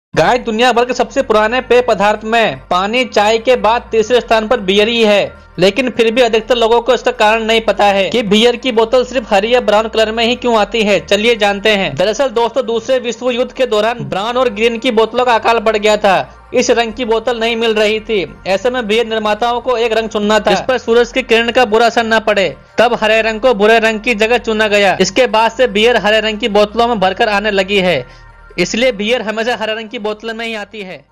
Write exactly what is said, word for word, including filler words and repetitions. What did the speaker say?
गाय दुनिया भर के सबसे पुराने पेय पदार्थ में पानी चाय के बाद तीसरे स्थान पर बियर ही है। लेकिन फिर भी अधिकतर लोगों को इसका कारण नहीं पता है कि बियर की बोतल सिर्फ हरी या ब्राउन कलर में ही क्यों आती है। चलिए जानते हैं। दरअसल दोस्तों, दूसरे विश्व युद्ध के दौरान ब्राउन और ग्रीन की बोतलों का अकाल पड़ गया था। इस रंग की बोतल नहीं मिल रही थी। ऐसे में बियर निर्माताओं को एक रंग चुनना था जिस पर सूरज की किरण का बुरा असर न पड़े। तब हरे रंग को बुरे रंग की जगह चुना गया। इसके बाद से बियर हरे रंग की बोतलों में भरकर आने लगी है। इसलिए बियर हमेशा हरे रंग की बोतल में ही आती है।